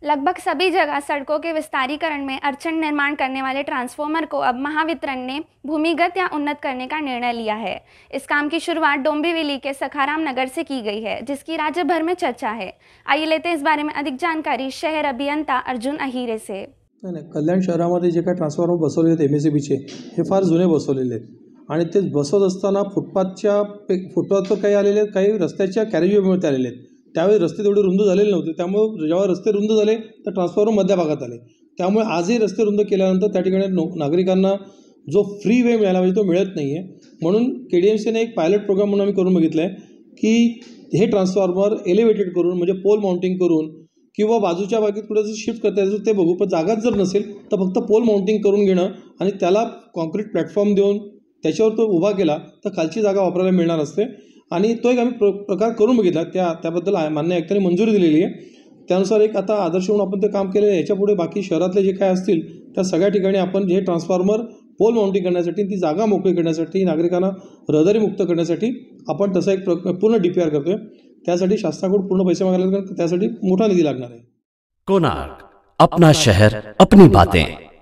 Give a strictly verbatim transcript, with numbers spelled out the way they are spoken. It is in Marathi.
लगभग सभी जगह सड़कों के विस्तारीकरण में अड़चन निर्माण करने वाले ट्रांसफार्मर को अब महावितरण ने भूमिगत या उन्नत करने का निर्णय लिया है। इस काम की शुरुआत डोंबिवली के सखाराम नगर से की गई है, जिसकी राज्य भर में चर्चा है। आइए लेते हैं इस बारे में अधिक जानकारी शहर अभियंता अर्जुन अहिरे से। नाही नाही कल्याण शहरामध्ये जे काही ट्रान्सफॉर्मर बसवले आहेत एम एस सी बीचे हे फार जुने बसवलेले आहेत आणि ते बसवत असताना फुटपाथच्या फुटपाथवर काही आलेले आहेत, काही रस्त्याच्या कॅरेजवेमुळे आलेले आहेत। त्यावेळी रस्ते तेवढे रुंद झालेले नव्हते, त्यामुळे जेव्हा रस्ते रुंद झाले तर ट्रान्सफॉर्मर मध्य भागात आले। त्यामुळे आजही रस्ते रुंद केल्यानंतर त्या ठिकाणी नागरिकांना जो फ्री वे मिळाला पाहिजे तो मिळत नाही आहे। म्हणून के डी एम सीने एक पायलट प्रोग्राम म्हणून आम्ही करून बघितलं आहे की हे ट्रान्सफॉर्मर एलिव्हेटेड करून म्हणजे पोल माउंटिंग करून किंवा बाजूच्या भागात कुठे शिफ्ट करता यायचं ते बघू, पण जागाच जर नसेल तर फक्त पोल माउंटिंग करून घेणं आणि त्याला कॉन्क्रीट प्लॅटफॉर्म देऊन त्याच्यावर तो उभा केला तर खालची जागा वापरायला मिळणार असते आणि तो एक आम्ही प्र प्रकार करून बघितला। त्या त्याबद्दल मान्य आयुक्तांनी मंजुरी दिलेली आहे। त्यानुसार एक आता आदर्श म्हणून आपण ते काम केलेलं आहे। याच्यापुढे बाकी शहरातले जे काय असतील त्या सगळ्या ठिकाणी आपण जे ट्रान्सफॉर्मर पोल माउंटिंग करण्यासाठी ती जागा मोकळी करण्यासाठी नागरिकांना रहदारी मुक्त करण्यासाठी आपण तसा एक पूर्ण डी पी आर करतोय। त्यासाठी शासनाकडून पूर्ण पैसे मागायला लागतात, त्यासाठी मोठा निधी लागणार आहे। कोणार्क, अपना शहर अपनी बातें।